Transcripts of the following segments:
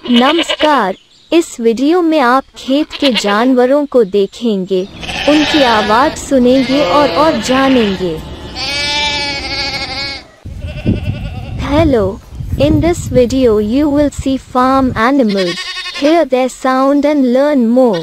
नमस्कार। इस वीडियो में आप खेत के जानवरों को देखेंगे, उनकी आवाज सुनेंगे और जानेंगे। Hello, in this video you will see farm animals, hear their sound and learn more.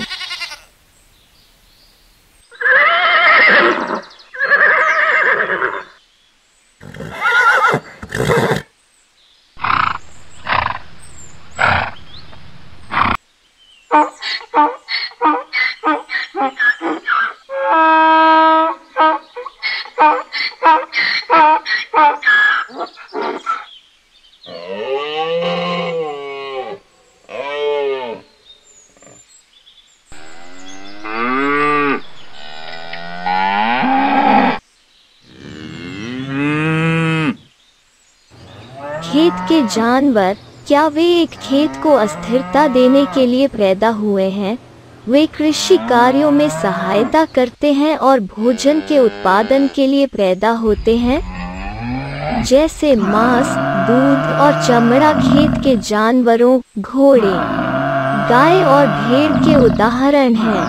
खेत के जानवर, क्या वे एक खेत को अस्थिरता देने के लिए पैदा हुए हैं? वे कृषि कार्यों में सहायता करते हैं और भोजन के उत्पादन के लिए पैदा होते हैं, जैसे मांस, दूध और चमड़ा। खेत के जानवरों, घोड़े, गाय और भेड़ के उदाहरण हैं।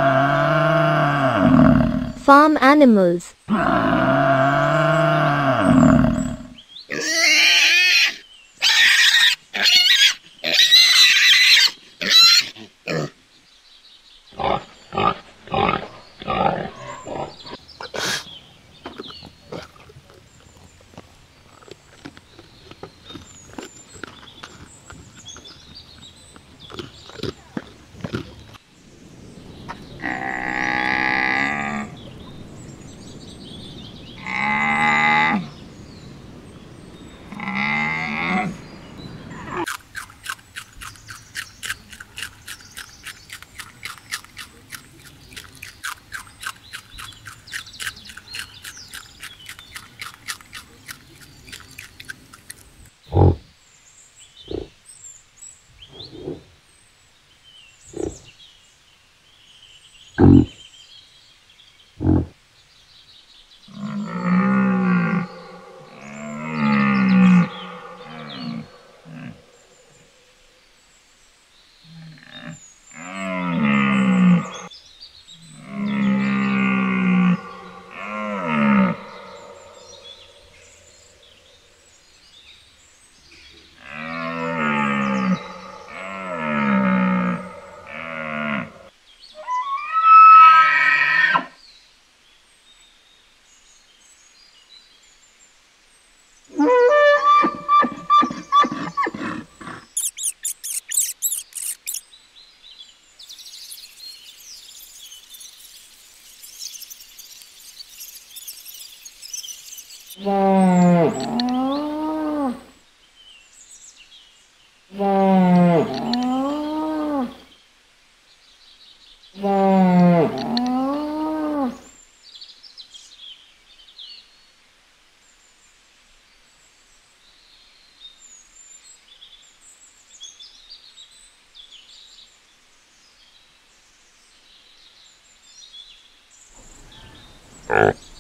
Farm animals. Oh.